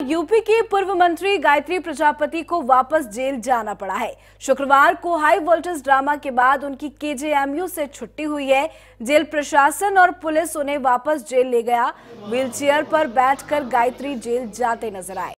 UP की पूर्व मंत्री गायत्री प्रजापति को वापस जेल जाना पड़ा है। शुक्रवार को हाई वोल्टेज ड्रामा के बाद उनकी केजेएमयू से छुट्टी हुई है। जेल प्रशासन और पुलिस उन्हें वापस जेल ले गया। व्हीलचेयर पर बैठकर गायत्री जेल जाते नजर आए।